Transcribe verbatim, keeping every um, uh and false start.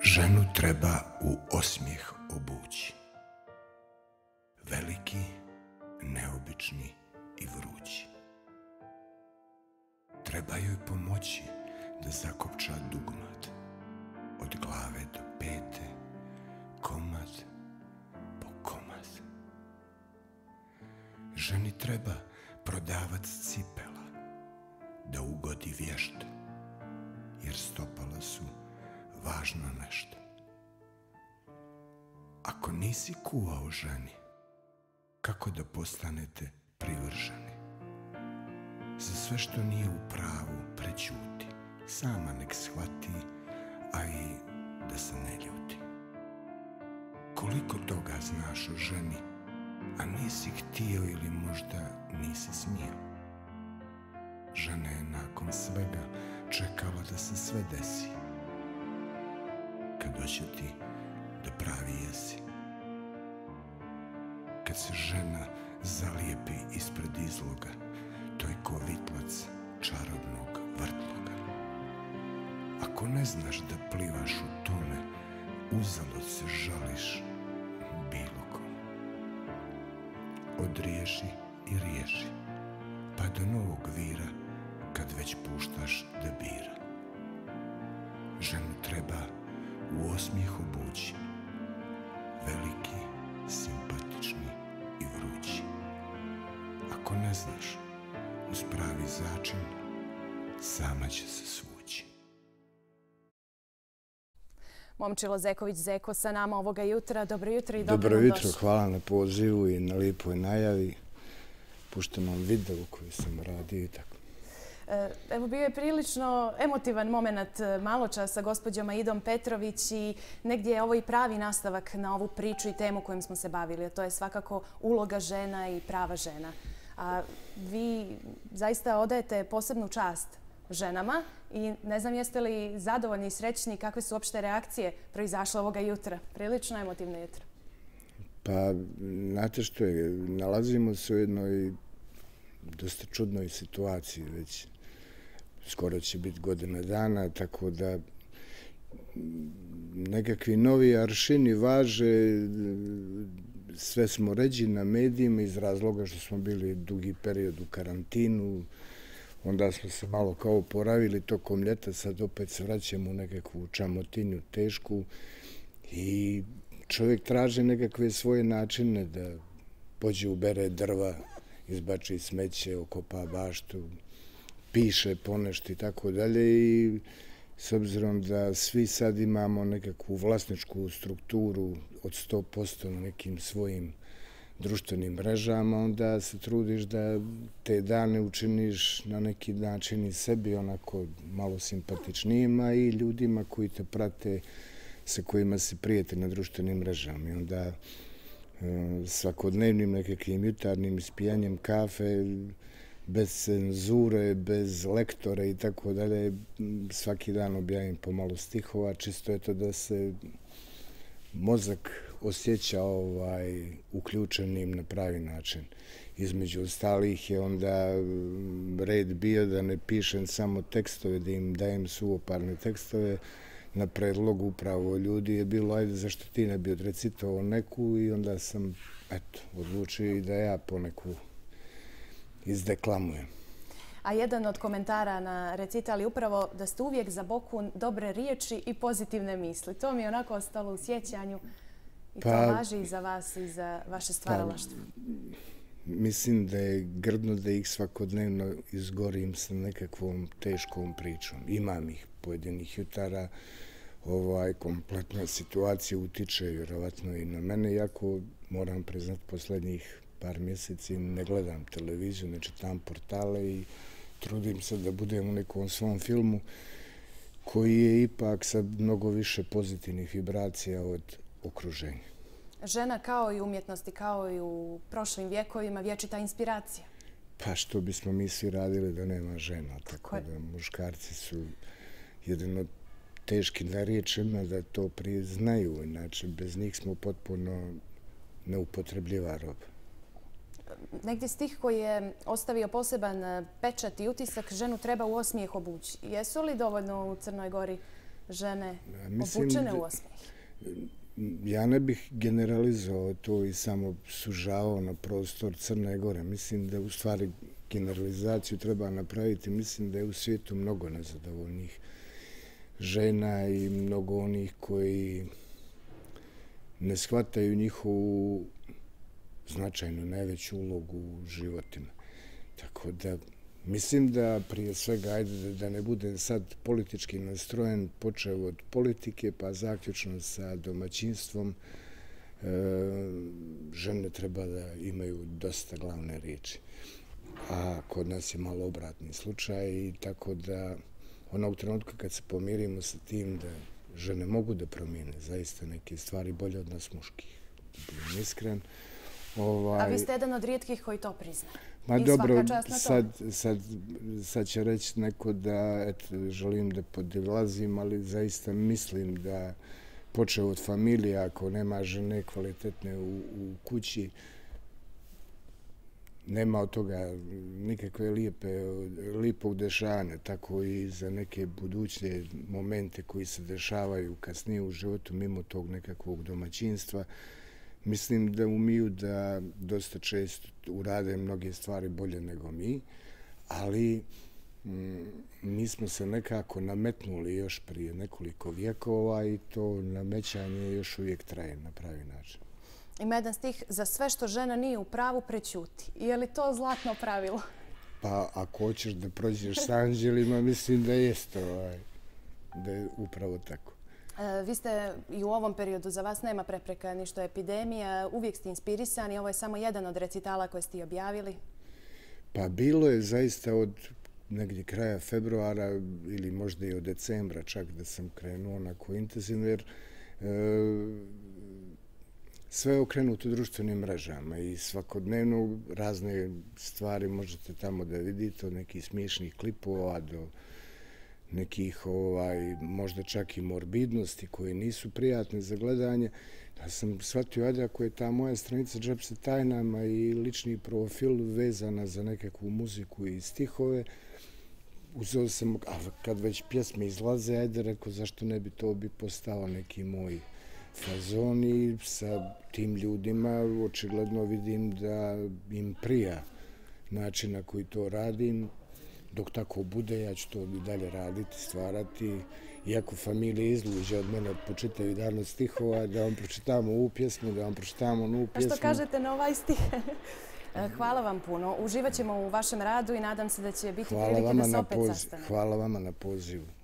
Ženu treba u osmijeh obući. Veliki, neobični i vrući. Treba joj pomoći da zakopča dugmad. Od glave do pete, komad po komad. Ženi treba prodavac cipela da ugodi vješt, jer stopala su važno nešto. Ako nisi kuvao ženi, kako da postanete privrženi? Za sve što nije u pravu prećuti, sama nek shvati, a i da se ne ljuti. Koliko toga znaš o ženi, a nisi htio ili možda nisi smio? Žena je nakon svega čekala da se sve desi, kad hoće ti da pravi jesi. Kad se žena zalijepi ispred izloga, to je ko vitlac čarobnog vrtloga. Ako ne znaš da plivaš u tome, uzalud se žališ bilo kome. Odriješi i riješi, pa do novog vira, kad već puštaš da bira. Ženu treba u osmijeh obući, veliki, simpatični i vrući. Ako ne znaš, uz pravi začin, sama će se svući. Momčilo Zeković-Zeko sa nama ovoga jutra. Dobro jutro i dobro nam došli. Dobro jutro, hvala na pozivu i na lijepoj najavi. Puštam vam video koji sam radio i tako. Evo, bio je prilično emotivan moment malo čas sa gospođom Aidom Petrović i negdje je ovo i pravi nastavak na ovu priču i temu kojom smo se bavili, a to je svakako uloga žena i prava žena. A vi zaista odajete posebnu čast ženama i ne znam jeste li zadovoljni i srećni kakve su opšte reakcije proizašle ovoga jutra. Prilično emotivno jutro. Pa, znate što je, nalazimo se u jednoj dosta čudnoj situaciji već. Skoro će biti godina dana, tako da nekakvi novi aršini važe. Sve smo ređi na medijima iz razloga što smo bili dugi period u karantinu. Onda smo se malo kao oporavili tokom ljeta, sad opet se vraćamo u nekakvu čamotinju tešku i čovjek traži nekakve svoje načine da pođe ubere drva, izbači smeće, okopa baštu, piše ponešto i tako dalje. I s obzirom da svi sad imamo nekakvu vlasničku strukturu od sto posto na nekim svojim društvenim mrežama, onda se trudiš da te dane učiniš na neki način i sebi onako malo simpatičnijima i ljudima koji te prate, sa kojima se prijete na društvenim mrežama. I onda svakodnevnim nekakvim jutarnjim ispijanjem kafe, bez cenzure, bez lektore i tako dalje, svaki dan objavim pomalo stihova, čisto je to da se mozak osjeća ovaj, uključenim na pravi način. Između ostalih je onda red bio da ne pišem samo tekstove, da im dajem suvoparne tekstove. Na predlogu upravo ljudi je bilo, ajde, zašto ti ne bi odrecitovao neku, i onda sam, eto, odlučio i da ja poneku izdeklamujem. A jedan od komentara na recital je upravo da ste uvijek za boku dobre riječi i pozitivne misli. To mi je onako ostalo u sjećanju i to važi i za vas i za vaše stvaralaštvo. Mislim da je grdno da ih svakodnevno izgorim sa nekakvom teškom pričom. Imam ih pojedinih jutara. Ovaj, kompletna situacija utiče vjerovatno i na mene, iako moram priznati posljednjih par mjeseci ne gledam televiziju, ne čitam portale i trudim se da budem u nekom svom filmu koji je ipak sa mnogo više pozitivnih vibracija od okruženja. Žena kao i umjetnosti, kao i u prošlim vjekovima, vječita inspiracija. Pa što bismo mi svi radili da nema žena, tako da muškarci su jedan od teških na riječima da to priznaju, inače bez njih smo potpuno neupotrebljiva roba. Negdje stih koji je ostavio poseban pečat i utisak, ženu treba u osmijeh obući. Jesu li dovoljno u Crnoj Gori žene Mislim obučene da- u osmijeh? Ja ne bih generalizovao to i samo sužavao na prostor Crne Gore. Mislim da u stvari generalizaciju treba napraviti. Mislim da je u svijetu mnogo nezadovoljnih žena i mnogo onih koji ne shvataju njihovu značajnu, najveću ulogu u životima. Tako da mislim da prije svega, ajde da ne budem sad politički nastrojen, počeo od politike pa zaključno sa domaćinstvom, e, žene treba da imaju dosta glavne riječi. A kod nas je malo obratni slučaj i tako da onog trenutka kad se pomirimo sa tim da žene mogu da promijene zaista neke stvari bolje od nas muških, da budem iskren. Ovaj, A vi ste jedan od rijetkih koji to prizna. Ma I dobro, svaka čast na sad, tome. sad, sad će reći neko da eto, želim da podilazim, ali zaista mislim da počeo od familije, ako nema žene kvalitetne u, u kući, nema od toga nikakve lijepe, lijepog dešavanja, tako i za neke buduće momente koji se dešavaju kasnije u životu mimo tog nekakvog domaćinstva. Mislim da umiju da dosta često urade mnoge stvari bolje nego mi, ali mm, mi smo se nekako nametnuli još prije nekoliko vjekova i to namećanje još uvijek traje na pravi način. Ima jedan stih, za sve što žena nije u pravu, prećuti. Je li to zlatno pravilo? Pa ako hoćeš da prođeš s anđelima, mislim da jest ovaj, da je upravo tako. E, Vi ste i u ovom periodu, za vas nema prepreka ni što je epidemija, uvijek ste inspirisani. Ovo je samo jedan od recitala koje ste i objavili. Pa bilo je zaista od negdje kraja februara ili možda i od decembra čak da sam krenuo onako intenzivno, jer e, sve je okrenuto društvenim mrežama i svakodnevno razne stvari možete tamo da vidite, od nekih smiješnih klipova do nekih ovaj, možda čak i morbidnosti koje nisu prijatne za gledanje. Ja sam shvatio, ajde, ako je ta moja stranica Džep sa tajnama i lični profil vezana za nekakvu muziku i stihove, uzeo sam, a kad već pjesme izlaze, ajde, rekao, zašto ne bi to bi postao neki moj fazon i sa tim ljudima očigledno vidim da im prija način na koji to radim. Dok tako bude, ja ću to i dalje raditi, stvarati. Iako familija izluđe od mene po čitavi danu stihova, da vam pročitamo ovu pjesmu, da vam pročitamo ovu A pjesmu. što kažete na ovaj stih? Hvala vam puno. Uživat ćemo u vašem radu i nadam se da će biti Hvala prilike vama da se na opet poziv. sastanemo. Hvala vama na pozivu.